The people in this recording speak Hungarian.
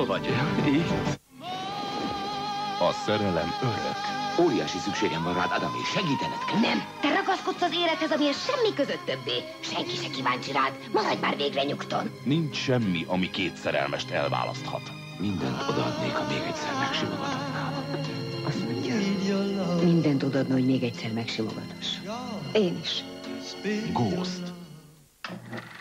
vagy? Itt. A szerelem örök. Óriási szükségem van rád, Adam, és segítened kell. Nem, te ragaszkodsz az élethez, amihez semmi között többé. Senki se kíváncsi rád. Maradj már végre nyugton. Nincs semmi, ami két szerelmest elválaszthat. Mindent odaadnék, ha még egyszer megsimogathatnám. Azt mondja, mindent odaadna, hogy még egyszer megsimogathass. Én is. Ghost.